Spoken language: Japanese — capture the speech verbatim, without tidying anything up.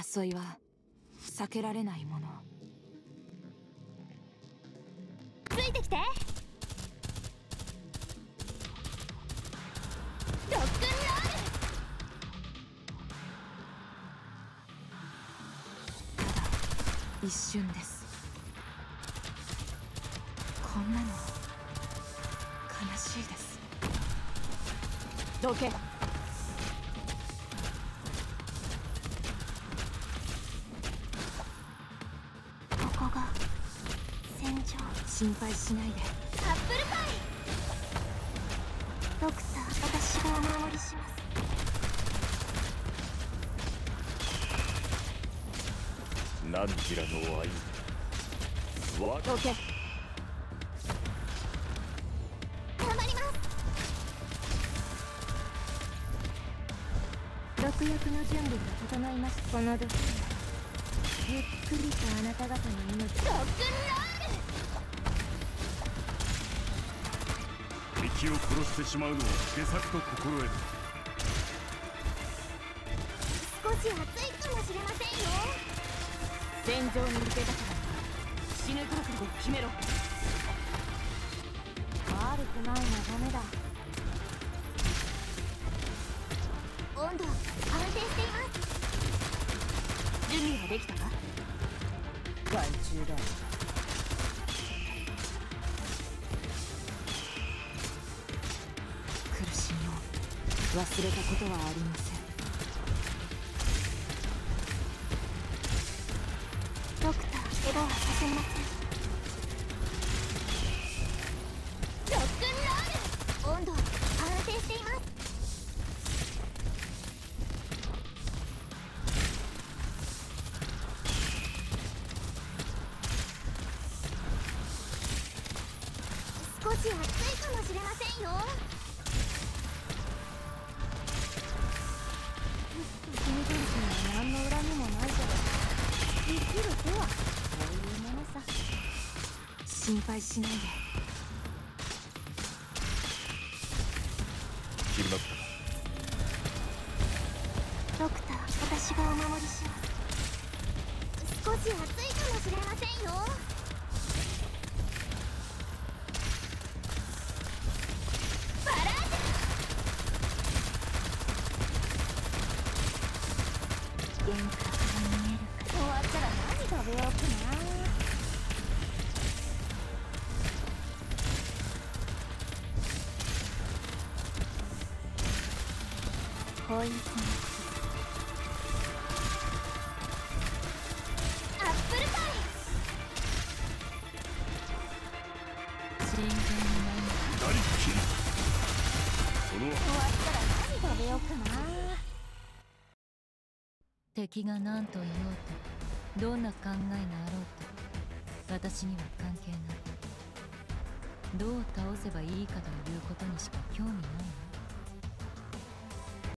争いは避けられないもの。 ついてきて。ロックンロール。一瞬です。こんなの悲しいです。どけ。ここが戦場。心配しないで。 アップルパイ。ドクター、私がお守りします。 何時らの愛わどけ。 頑張ります。毒薬の準備が整いました。この毒はゆっくりとあなた方の命。ロックンロール。 敵を殺してしまうのは下策と心得る。 少し熱いかもしれませんよ。 戦場に向けたから死ぬ覚悟を決めろ。 悪くない眺めだ。温度安定しています。 準備はできたか。外中だ。苦しみを忘れたことはありません。 ドクター、怪我はさせません。ロックンロール。温度安定しています。少し熱いかもしれませんよ。君たちには何の恨みもないけど、生きるとはそういうものさ。 心配しないで。 決まったドクター、私がお守りします。少し熱いかもしれませんよ。バラージュ。幻覚が見えるか。終わったら何食べようかな。ポイズンアップルパイ。 真剣になる。 左利き。その終わったら何食べようかな。 敵が何と言おうと、どんな考えがあろうと、私には関係ない。どう倒せばいいかということにしか興味ないわ。